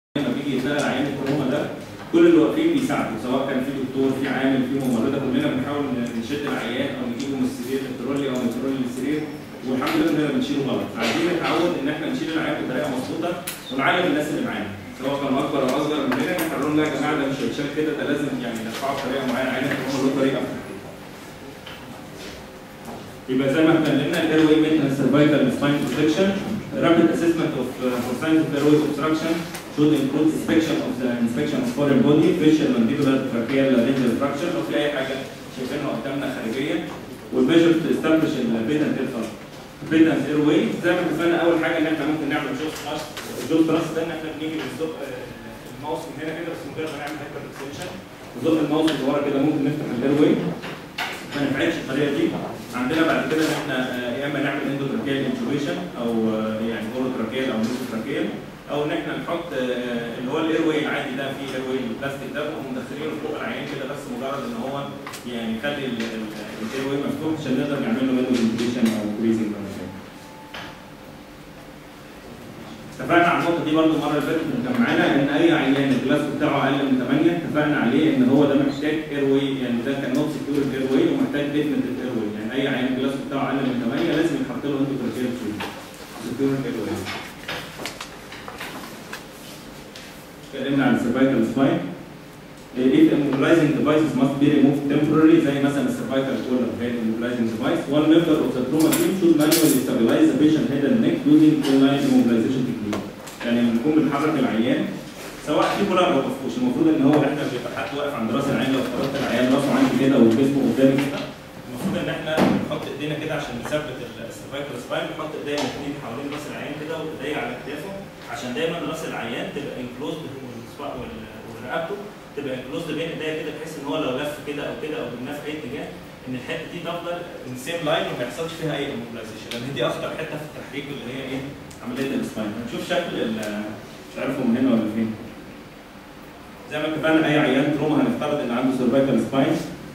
لما بيجي يتنقل عيان الكورونا ده كل اللي واقفين بيساعدوا، سواء كان في دكتور في عامل في ممرضه، كلنا بنحاول نشد العيان او نجيبه من السرير الترولي او من الترولي للسرير، والحمد لله اننا بنشيله غلط. عايزين نتعود ان احنا نشيل العيان بطريقه مظبوطه ونعلم الناس اللي معانا سواء كانوا اكبر او اصغر مننا، نقول لهم لا يا جماعه ده مش هيتشال كده، ده لازم يعني ندفعه بطريقه معينه، عيان الكورونا له طريقه. يبقى زي ما اتكلمنا الاير واي مينتنس سيرفايكال سباين بروتكشن rapid assessment of for signs of airway obstruction should include inspection of foreign body, facial, mandibular, tracheal, laryngeal fracture لو في اي حاجه شايفينها قدامنا خارجيا، والميجر to establish البيتنت اير واي. زي ما اتفقنا اول حاجه ان احنا ممكن نعمل جوز تراست ده ان احنا بنيجي بنزق الماوس من هنا كده، بس من غير ما نعمل هايبر اكستنشن، نزق الماوس لورا كده ممكن نفتح الاير واي. ما نفعتش الطريقه دي، عندنا بعد كده ان احنا يا اما نعمل اندوتراكيال انتوبيشن او يعني اورو-تراكيال او نيزو-تراكيال، او ان احنا نحط اللي هو الاير واي العادي ده فيه اير واي البلاستيك ده ومدخلينه فوق العيان كده، بس مجرد ان هو يعني يخلي الاير واي مفتوح عشان نقدر نعمل له منه انتوبيشن او بريزنج. اتفقنا على النقطه دي برده المره اللي فاتت كان معانا ان اي عيان الجلاس بتاعه اقل من 8 اتفقنا عليه ان هو ده محتاج اير واي، يعني ده كان نوت سكيور اير واي ومحتاج ديفنت اير واي، يعني اي عيان الجلاس بتاعه اقل من 8 لازم يتحط له اندوتراكيال سكيور اير واي. اتكلمنا عن السيرفايكال سباين. If immobilizing devices must be removed temporarily زي مثلا السيرفايكال كولر هي immobilizing device, one member of the trauma team should manually stabilize the patient head and neck using online immobilization technique. يعني لما نكون بنحرك العيان سواء في كولر او مفروش، المفروض ان هو احنا بيبقى حد واقف عند راس العيان، لو فرضت العيان راسه عندي كده وجسمه قدامي كده، المفروض ان احنا نحط ايدينا كده عشان نثبت السيرفايكال سباين، نحط ايدينا الاثنين حوالين راس العيان كده وايديا على كتافه عشان دايما راس العيان تبقى انكلوزد ورقبته تبقى انكلوزد بين ايديا كده، بحيث ان هو لو لف كده او كده او جبناه في اي اتجاه ان الحته دي تفضل ان سيم لاين وما يحصلش فيها اي اموبلايزيشن، لان دي اخطر حته في التحريك اللي هي ايه؟ عمليه السباين. هنشوف شكل مش عارفه من هنا ولا فين. زي ما اتفقنا اي عيان تروما هنفترض ان عنده سيرفايكال سباين.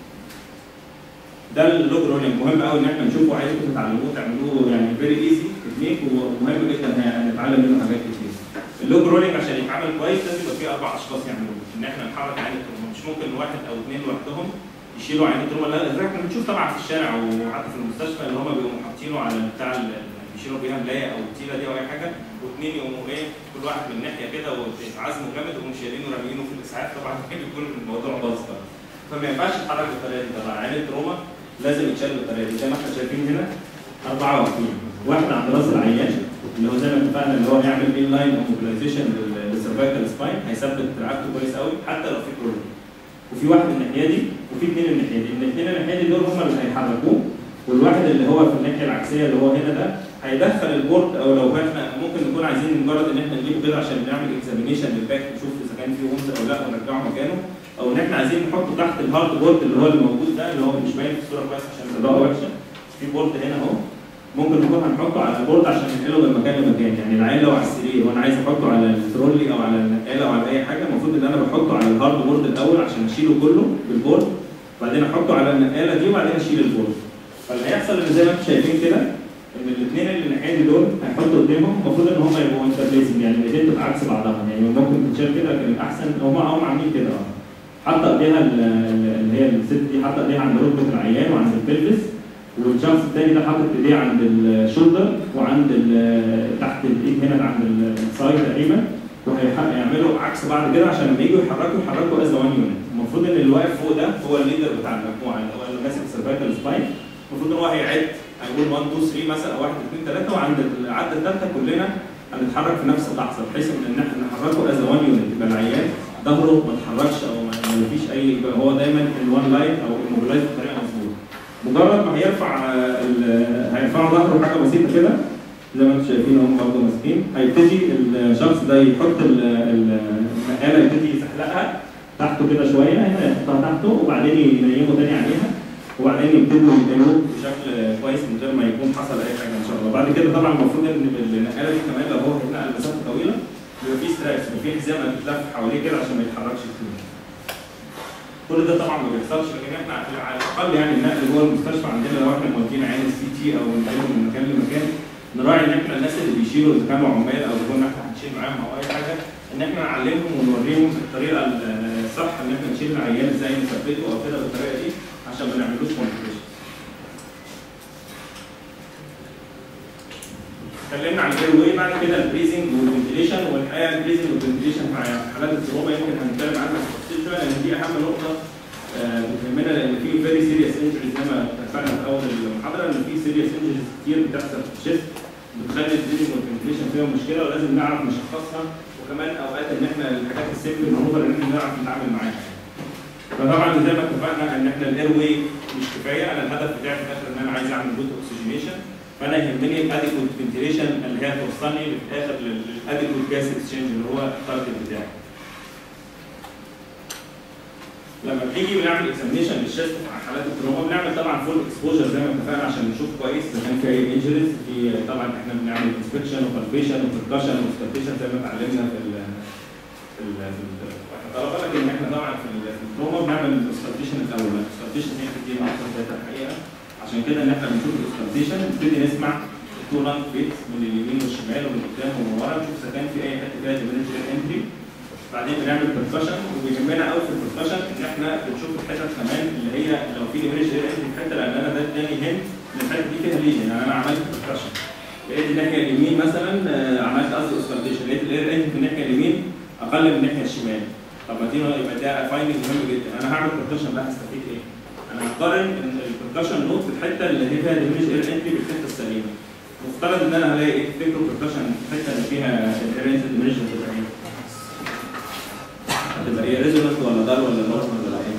ده اللوج رولينج مهم قوي ان احنا نشوفه، عايزكم تتعلموه تعملوه يعني فيري ايزي تكنيك ومهم جدا هنتعلم منه حاجات كتير. اللوج رولينج عشان يتعمل كويس لازم يبقى فيه 4 اشخاص يعملوه، ان احنا نحرك عيان التروما، مش ممكن واحد او اثنين لوحدهم يشيلوا عيان التروما. لا زي احنا بنشوف طبعا في الشارع وحتى في المستشفى اللي هم بيبقوا حاطينه على بتاع يشيلوا بيها ملايه او التيله دي او اي حاجه، واثنين يقوموا ايه كل واحد من ناحيه كده وعزمه جامد ويقوموا شايلينه ورامينه في الاسعاف، طبعا بيكون الموضوع باظ بقى. فما ينفعش يتحرك بالطريقه دي، طبعا عيان التروما لازم يتشال بالطريقه دي. زي ما احنا شايفين هنا 4 واقفين، واحد عند راس العيان اللي هو زي ما اتفقنا اللي هو هيعمل ان لاين موبيلايزيشن للسيرفايكال سباين، هيثبت رقبته كويس قوي حتى لو في كورنر. وفي واحد الناحيه دي وفي اثنين الناحيه دي، الاثنين الناحيه دي دول هم اللي هيحركوه، والواحد اللي هو في الناحيه العكسيه اللي هو هنا ده هيدخل البورد، او لو احنا ممكن نكون عايزين مجرد ان احنا نجيبه كده عشان نعمل اكزامينيشن للباك نشوف اذا كان فيه ومز او لا ونرجعه مكانه، او ان احنا عايزين نحطه تحت الهارد بورد اللي هو الموجود ده اللي هو مش باين في الصوره كويس عشان الاضاءه وحشه. في بورد هنا اهو ممكن نكون هنحطه على البورد عشان ننقله من مكان لمكان، يعني العيان لو على السرير وانا عايز احطه على الترولي او على النقاله او على اي حاجه، المفروض ان انا بحطه على الهارد بورد الاول عشان اشيله كله بالبورد، وبعدين احطه على النقاله دي وبعدين اشيل البورد. فاللي هيحصل ان زي ما انتم شايفين كده ان الاثنين اللي الناحيه دي دول هيحطوا قدامهم، المفروض ان هم يبقوا انترليزنج، يعني الايدين تبقى عكس بعضها، يعني ممكن تتشال كده لكن الاحسن هم عاملين كده حاطه ايديها اللي هي الست دي حاطه ايديها عند ركبه العيان وعند البلفس، والشخص الثاني ده حاطط ايديه عند الشولدر وعند تحت الايد هنا عند السايد تقريبا، وهيعملوا عكس بعض كده عشان لما يجوا يحركوا از وان يونت. المفروض ان اللي واقف فوق ده هو الليدر بتاع المجموعه اللي هو اللي ماسك السيرفايكال سباين، المفروض ان هو هيعد هيقول 1 2 3 مثلا او 1 2 3، وعند العده الثالثه كلنا هنتحرك في نفس اللحظه بحيث ان احنا نحركه از وان يونت، يبقى العيان ظهره ما اتحركش او ما فيش اي، يبقى هو دايما الوان لاين او الموبيلايز بطريقه مظبوطه. مجرد ما هيرفع ظهره حاجه بسيطه كده زي ما انتم شايفين هم برضه ماسكين، هيبتدي الشخص ده يحط النقاله يبتدي يزحلقها تحته كده شويه، هنا يحطها تحته وبعدين ينيمه تاني عليها، وبعدين يبتدوا ينقلوه بشكل كويس من غير ما يكون حصل اي حاجه ان شاء الله. بعد كده طبعا المفروض ان النقاله دي كمان لو هو هيتنقل مسافه طويله بيبقى فيه ستراكس وفي حزام بتتلف حواليه كده عشان ما يتحركش كتير. كل ده طبعا ما بيحصلش، لكن احنا على الاقل يعني النقل جوه المستشفى عندنا لو احنا مودين عين السي تي او بننقله من مكان لمكان، نراعي ان احنا الناس اللي بيشيلوا اذا كانوا عمال او اذا كنا احنا هنشيل معاهم او اي حاجه ان احنا نعلمهم ونوريهم الطريقه الصح ان احنا نشيل العيان ازاي نثبته او كده بالطريقه دي عشان ما نعملوش كومبليكيشن. اتكلمنا عن الاير واي، بعد كده البريزنج والفنتيليشن، والحقيقه البريزنج والفنتيليشن في حالات التروما يمكن هنتكلم عنها بالتفصيل شويه لان دي اهم نقطه بتهمنا، لان في فيري سيريس انجريز زي ما اتفقنا في اول المحاضره ان في سيريس انجريز كتير بتحصل في الشيست بتخلي البريزنج والفنتيليشن فيهم مشكله ولازم نعرف نشخصها، وكمان اوقات ان احنا الحاجات السيمبل الموجوده ان احنا نعرف نتعامل معاها. فطبعا زي ما اتفقنا ان احنا الاير واي مش كفايه، انا الهدف بتاعي في الاخر ان انا عايز اعمل جود اوكسجينيشن، فانا يهمني الاديكوت فنتيليشن اللي هي توصلني في الاخر للاديكوت جاس اكسشينج اللي هو التارجت بتاعي. لما بنيجي بنعمل اكزامينشن للشيست في حالات التروما بنعمل طبعا فول اكسبوجر زي ما اتفقنا عشان نشوف كويس اذا كان في اي انجريز، في طبعا احنا بنعمل انسبكشن وبالبيشن وبركشن وسكالبيشن زي ما اتعلمنا في طلبه، لكن احنا طبعا في التروما بنعمل السكالبيشن الاول، السكالبيشن هي بتدينا اكتر داتا الحقيقه، عشان كده ان احنا بنشوف السكالبيشن نبتدي نسمع التو لانج بيتس من اليمين والشمال ومن قدام ومن ورا، نشوف اذا كان في اي حته فيها ديفرنشال انتري. بعدين بنعمل بركشن، وبيهمنا قوي في البركشن ان احنا بنشوف الحتت كمان اللي هي لو في ديفرنشال انتري في حته، لان انا ده اداني هند ان الحته دي فيها ليجن، يعني انا عملت بركشن لقيت الناحيه اليمين مثلا عملت قصدي اسكالبيشن لقيت الاير انتري في الناحيه اليمين اقل من الناحيه الشمال. طب ما دي يبقى ده فايندنج مهم جدا، انا هعمل بركشن بقى هستفيد ايه؟ انا هقارن البركشن نوت في الحته اللي هي فيها ديفرنشال اير انتري بالحته السليمه. مفترض ان انا هلاقي ايه؟ تفتكروا بركشن في الحته اللي فيها الاير انتري ديفرنشال تبقى ايه؟ هتبقى ايه؟ ريزونانت ولا دار ولا نورمال ولا ايه؟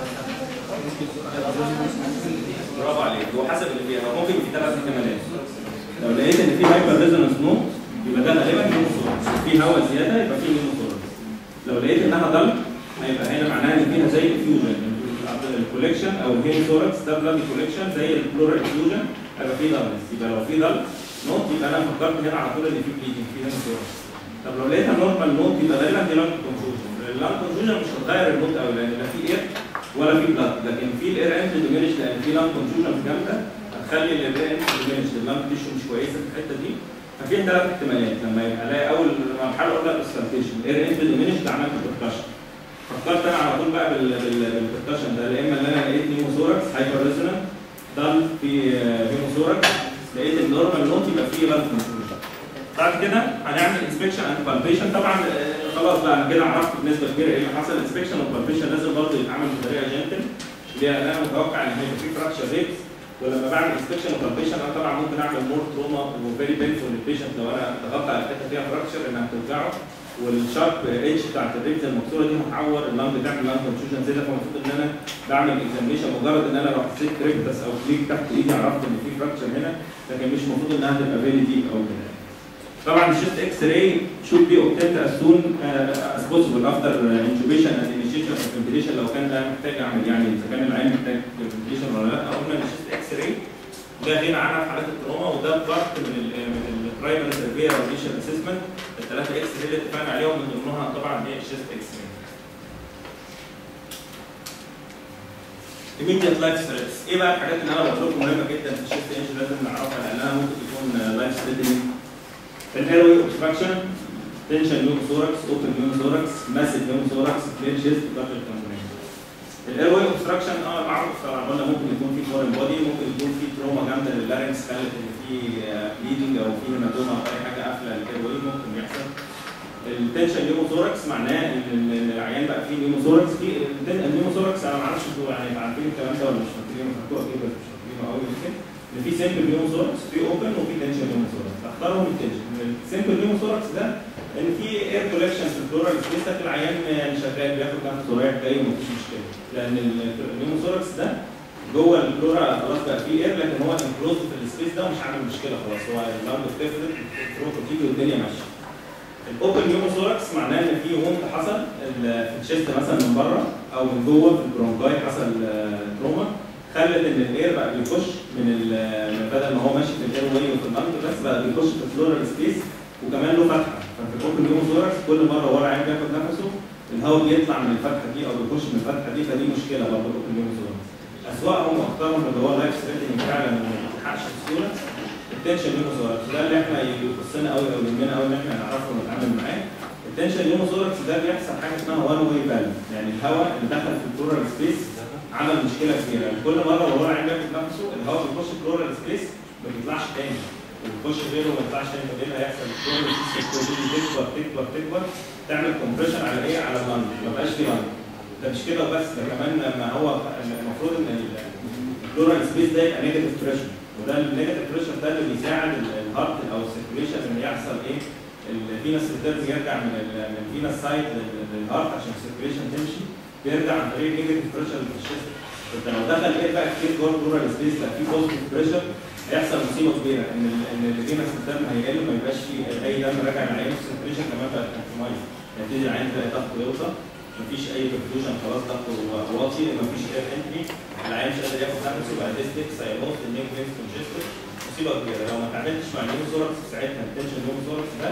برافو عليك، هو حسب اللي فيها، ممكن في 3 احتمالات. لو لقيت ان في هايبر ريزونانس نوت يبقى ده غالبا نيموثوركس، في هواء زياده يبقى في نيموثوركس. لو لقيت انها ضل هيبقى هنا معناها ان فيها زي فيوجن، الكوليكشن او الهيموثوركس ده بلاد كوليكشن زي البلورال فيوجن هيبقى فيه ضلنس، يبقى لو في ضل نوت يبقى انا فكرت هنا على طول ان في بليدنج في هيموثوركس. طب لو لقيتها نورمال نوت يبقى غالبا دي لانج كونفوجن، اللانج كونفوجن مش هتغير النوت قوي لان لا في اير ولا في بلاد، لكن في الاير انتري ديمينش لان في لانج كونفوجن جامده هتخلي الاير انتري ديمينش، اللانج تيشو مش كويسه في الحته دي. ففي 3 احتمالات، لما يبقى الاقي اول مرحله الاولى الاسكالبيشن الاير انتري ديمينش ده عملت بركشن، فكرت انا على طول بقى بالبركشن ده، يا اما ان انا لقيت نيموثوركس هايبر ريزونانت ضل في هيموثوركس، لقيت النورمال نوت يبقى فيه لانج كونفوجن. بعد كده هنعمل انسبكشن اند بالبيشن، طبعا خلاص بقى انا كده عرفت بنسبه كبيره ايه اللي حصل. انسبكشن والبالبيشن لازم برضه يتعمل بطريقه جنتل، لان انا متوقع ان هيبقى في فراكشر ريتس، ولما بعمل انسبكشن وبالبيشن انا طبعا ممكن اعمل مور تروما وفيري بينفول للبيشنت لو انا ضغطت على الحته فيها فراكشر انها هتوجعه، والشارب ايدج بتاعت الريبز المكسوره دي هتعور اللانج، تعمل لانج كونتوجن زي ده. فالمفروض ان انا بعمل اكزامينشن مجرد ان انا لو حسيت ريكتس او كليك تحت ايدي عرفت ان في فراكشر هنا، لكن مش المفروض انها تبقى فيري ديب او كده. طبعا الشيست اكس راي should be obtained as soon as possible after intubation and initiation of ventilation لو كان ده محتاج اعمل يعني اذا كان العين محتاج ventilation ولا لا. قلنا ان الشيست اكس راي ده غنى عنها في حالات التروما، وده بارت من البرايمري سيرفير راديشن اسسمنت، ال3 اكس راي اللي اتفقنا عليهم من ضمنها طبعا هي الشيست اكس راي. immediate life threats، ايه بقى الحاجات اللي انا بقول لكم مهمه جدا في الشيست انجن لازم نعرفها لانها ممكن تكون لايف ثريتنينج؟ الايروي اوبستراكشن، تنشن نيوموثوركس، اوبن نيوموثوركس، ماسيف نيوموثوركس، فلين شيست، داخل كومبوننت. الايروي اوبستراكشن معروف طبعا، قلنا ممكن يكون في فورين بودي، ممكن يكون في تروما جامده لللارنكس خلت ان في بليدنج او في هيماتوما او اي حاجه قافله الايروي ممكن يحصل. التنشن نيوموثوركس معناه ان العيان بقى فيه نيوموثوركس، في النيوموثوركس انا ما اعرفش انتوا يعني عارفين الكلام ده ولا مش فاكرينه، فاكروه اكيد بس مش فاكرينه قوي يمكن. ان في سيمبل نيوموثوركس، في اوبن وفي تنشن نيوموثوركس، اختارهم التنشن. السيمبل نيوموثوركس ده ان في اير كولكشن في الفلورال سبيس، العيان يعني شغال بياخد نفسه رايح جاي ومفيش مشكله، لان النيوموثوركس ده جوه الفلورا خلاص بقى فيه اير، لكن هو انكلوز في السبيس ده ومش عامل مشكله خلاص، هو اللانج بتفرد التروما بتيجي والدنيا ماشيه. الاوبن نيوموثوركس معناه ان في وونت حصل في الشيست مثلا من بره او من جوه في البرونكاي حصل تروما، خلت ان الاير بقى بيخش من بدل ما هو ماشي في الاير واي وفي اللانج بس بقى بيخش في الفلورال سبيس وكمان له فتحه، ففي الاوبن نيوموثوركس كل مره ورا عين بياخد نفسه الهواء بيطلع من الفتحه دي او بيخش من الفتحه دي، فدي مشكله برضه الاوبن نيوموثوركس. اسوأهم واكثرهم اللي هو اللايف ثريتنينج فعلا ما بيلحقش بسهوله التنشن نيوموثوركس، ده اللي احنا يخصنا قوي او يهمنا قوي ان احنا نعرفه ونتعامل معاه. التنشن نيوموثوركس ده بيحصل حاجه اسمها وان واي فالف، يعني الهواء اللي دخل في البلورال سبيس عمل مشكله كبيره، كل مره وهو العين بياخد نفسه الهواء بيخش البلورال سبيس ما بيطلعش تاني، وبيخش غيره وما يطلعش تاني، فايه اللي هيحصل؟ البلورال سبيس تكبر تكبر تكبر تعمل كومبريشن على ايه؟ على اللنج، ما بقاش في لنج. ده مش كده بس، ده كمان لما هو المفروض ان البلورال سبيس ده يبقى نيجاتيف بريشر، وده النيجاتيف بريشر ده اللي بيساعد الهارت او السيركيوليشن ان يحصل ايه؟ الفينس ريتيرن يرجع من الفينس سايد للهارت عشان السيركيوليشن تمشي، بيرجع عن طريق نيجاتيف بريشر في الشيست. فانت لو دخل ايه بقى كتير جوه البلورال سبيس بقى في بوزيتيف بريشر، هيحصل مصيبه كبيره ان الفينس ريتيرن هيقل، ما يبقاش في اي دم راجع للعين، السيركيوليشن كمان بقى في ميه، يبتدي العين تلاقي ضغطه يوطى، مفيش اي برفيوجن، خلاص ضغطه واطي، مفيش اير انتري، العين مش قادر ياخد نفسه، بقى ديستيك سايلوس النيك فينس كونجستد، مصيبه كبيره. لو ما تعاملتش مع النيوموثوركس في ساعتها التنشن نيوموثوركس ده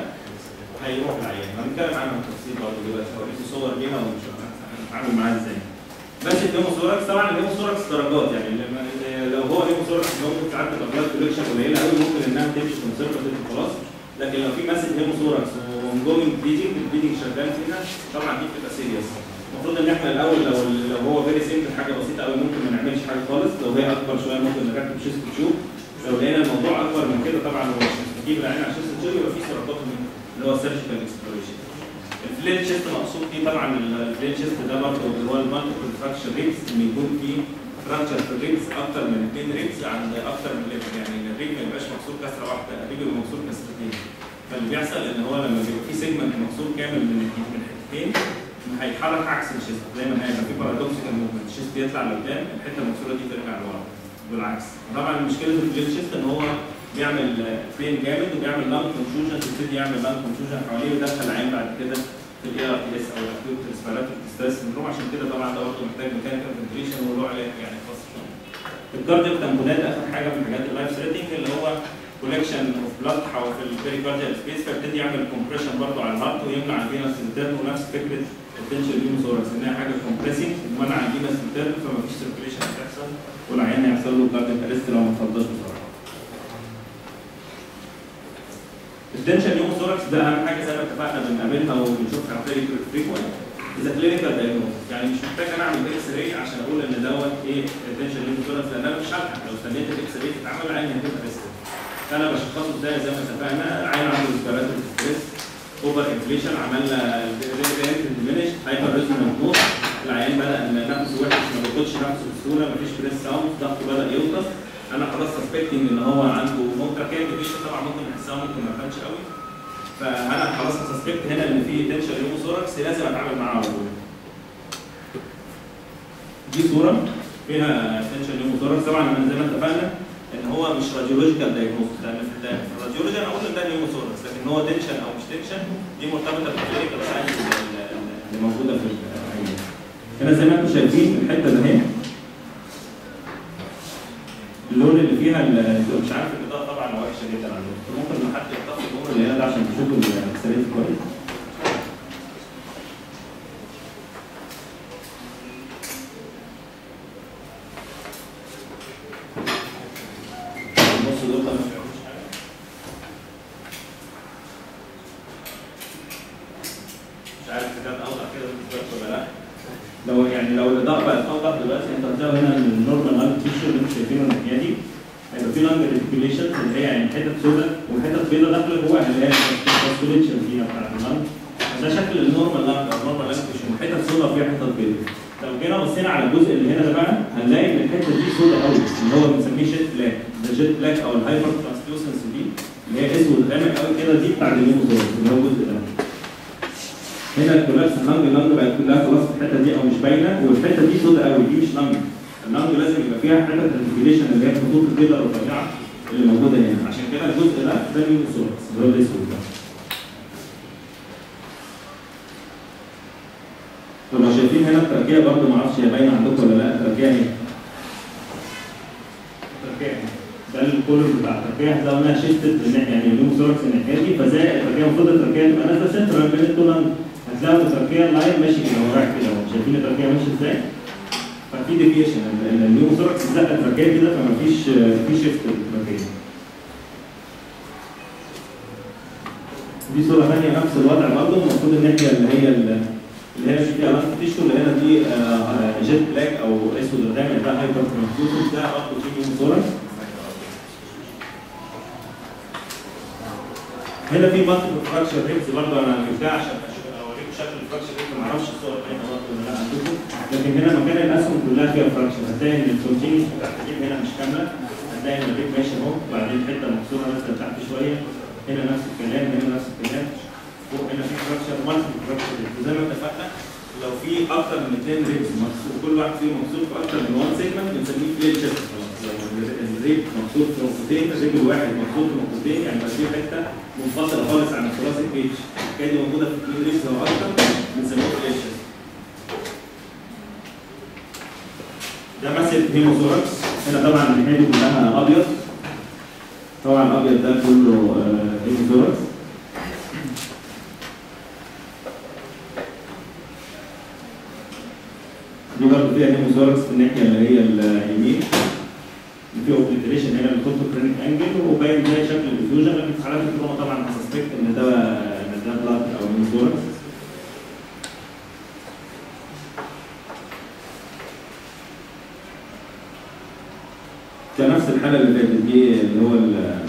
هيروح العيان، هنتكلم عنها بالتفصيل برضه دلوقتي، هوريكم صور ليها هنتعامل معاها ازاي. بس النيوموثوركس طبعا النيوموثوركس درجات، يعني لو هو نيوموثوركس ممكن ساعات تبقى بلاد كوليكشن قليله قوي، ممكن انها تمشي كونسرفتيف وخلاص، لكن لو في ماسك نيوموثوركس وجوينج بليدنج، البليدنج شغال فيها طبعا دي بتبقى سيريس. المفروض ان احنا الاول لو هو فيري سيمبل حاجه بسيطه قوي ممكن ما نعملش حاجه خالص، لو هي اكبر شويه ممكن نركب شيست تشوب، لو لقينا الموضوع اكبر من كده طبعا هو نجيب العين على شيست تشوب يبقى في سيرابوت اللي هو سيرجيكال اكسبلوريشن. الفليت شيست مقصود فيه طبعا الفليت شيست ده برضه اللي هو المالتيبل فراكشر ريبس، ان يكون في فراكشر في الريبس اكتر من 2 ريبس عند اكتر من ليفل، يعني الريب ما يبقاش مكسور كسره واحده، الريب يبقى مكسور كسرتين. فاللي بيحصل ان هو لما بيبقى في سيجمنت مكسور كامل من حتتين هيتحرك عكس الشيست، زي ما هيبقى في بارادوكسيكال موفمنت، الشيست يطلع لقدام، الحته المكسوره دي ترجع لورا بالعكس. طبعا مشكله الفليت شيست ان هو بيعمل بين جامد وبيعمل لانج كونفيوجن، يبتدي يعمل لانج كونفيوجن حواليه ويدخل العين بعد كده في الاي ار تي اس او الاكيوت ريسبيراتوري ستريس سندروم، عشان كده طبعا ده برضه محتاج ميكانيكال فنتريشن وله علاج يعني خاص شويه. الكارديو تامبونات اخر حاجه من حاجات اللايف ثريتنج اللي هو كولكشن اوف بلاد في البيريكارديال سبيس، فيبتدي يعمل كومبريشن برضه على الهارت ويمنع الفينس ريتيرن، ونفس فكره التنشن نيوموثوركس انها حاجه كومبريسنج ومنع الفينس ريتيرن، فمفيش سيركيليشن هتحصل والعيان هيحصل له كاردياك ارست لو ما اتفضلش بسرعه. التنشن نيوموثوركس ده اهم حاجه زي ما اتفقنا بنقابلها وبنشوفها فريكوينت اذا كلينيكال دايجنوز، يعني مش محتاج انا اعمل اكس راي عشان اقول ان دوت ايه التنشن نيوموثوركس، لان انا مش هلحق لو استنيت الاكس راي تتعمل العين هتبقى ريست. فانا بشخصه ازاي؟ زي ما اتفقنا العين عنده ريسبيراتوري ستريس، اوفر انفليشن، عملنا ديمينش، هايبر ريزونانت نوت، العيان بدا ان نفسه وحش، ما بياخدش نفسه بسهوله، مفيش بريس ساوند، ضغطه بدا يوطى، انا خلاص سسبكتنج ان هو عنده ممكن كان ديفيشن، طبعا ممكن نحسها ممكن ما يبانش قوي، فانا خلاص سسبكت هنا ان في تنشن نيوموثوركس لازم اتعامل معاه على طول. دي صوره فيها تنشن نيوموثوركس، طبعا زي ما اتفقنا ان هو مش راديولوجيكال دايجنوستس، لان في الراديولوجي انا اقول ان ده نيوموثوركس، لكن هو تنشن او مش تنشن دي مرتبطه بالكلينيكال ساينس اللي موجوده في العيان. هنا زي ما انتم شايفين الحته ده اهي اللون اللي فيها مش عارف الاضاءه طبعا وحشه جدا عندكم، ممكن حد يطفي النور اللي هنا ده عشان تشوفوا الاكسرات كويس. النص دول ما بيعملوش حاجه. مش عارف اذا كانت اوضح كده بالنسبه لكم ولا لا. لو الاضاءه بقت اوضح دلوقتي انت هتلاقوا هنا النورمال لانج تيشو اللي انتم شايفينه الناحيه دي هيبقى في لانج ريتيكوليشن اللي هي يعني حتت سوداء وحتت بيضاء داخله جواها اللي هي الفاسكوليتشن فيها بتاعت اللانج، ده شكل النورمال لانج او النورمال لانج تيشو، حتت سوداء وفيها حتت بيضاء. لو جينا بصينا على الجزء اللي هنا ده بقى هنلاقي ان الحته دي سوداء قوي اللي هو بنسميه شيت بلاك، ده شيت بلاك او الهايبر ترانسلوسنس دي اللي هي اسود غامق قوي كده، دي بتاعت النيوموثوركس اللي هو الجزء ده. هنا الكولابس اللانج بقت كلها خلاص في الحته دي او مش باينه، والحته دي سوداء قوي، دي مش لانج. اللانج لازم يبقى فيها حته الريتيكوليشن اللي هي الخطوط البيضاء الرفيعه اللي موجوده هنا، عشان كده الجزء ده نيوموثوركس اللي هو الاسود ده. طبعا شايفين هنا التركيه برضه ما اعرفش هي باينه عندكم ولا لا، التركيه اهي. التركيه ده الكولر بتاع التركيه هتلاقوا انها شيفتد يعني النيوموثوركس الناحيه دي، فزي التركيه المفروض التركيه تبقى نازله سنترال بين التولانج، هتلاقوا التركيه اللاين ماشي كده ورايح كده، شايفين التركيه ماشيه ازاي؟ ففي ديفيشن النيوموثوركس زق التركيه كده فمفيش شيفت للتركيه. دي صوره ثانيه نفس الوضع برضه، المفروض الناحيه اللي هي فيها لاست تيشو، اللي هنا دي جيت بلاك او اسود الغامق، ده هايبر ترانسلوسنت، ده برضه في نيوموثوركس. هنا في مالتيبل فراكشر ريبس برضه، انا جبتها عشان اوريكم شكل الفراكشر ريبس، ما اعرفش الصور باينه برضه ولا لا عندكم، لكن هنا مكان الاسهم كلها فيها فراكشر، هتلاقي ان البروتين بتاعت الريب هنا مش كامله، هتلاقي ان الريب ماشي اهو، وبعدين حته مكسوره نازله تحت شويه، هنا نفس الكلام، هنا نفس الكلام، فوق هنا في فراكشر، مالتيبل فراكشر ريبس، وزي ما اتفقنا لو في اكتر من 2 ريبس مكسور، كل واحد فيهم مكسور في اكتر من 1 سيجمنت، بنسميه فليل تشيست. لو الريب مكسور في نقطتين، الريب الواحد مكسور في نقطتين، يعني بقى في حته منفصله خالص عن الثوراسيك بيتش، كانت موجوده في 2 ريبس او اكتر، بنسميه فليل تشيست. ده مثل هيموثوركس، هنا طبعا الناحيه دي كلها ابيض، طبعا الابيض ده كله هيموثوركس. دي برضه فيها هيموثوركس في الناحيه اللي هي اليمين، في اوبليتريشن هنا للكورتوكرينيك انجل، وباين زي شكل الديفيوجن، لكن في حالات التروما طبعا هسسبكت ان ده بلاد او هيموثوركس. كنفس الحاله اللي فاتت دي اللي هو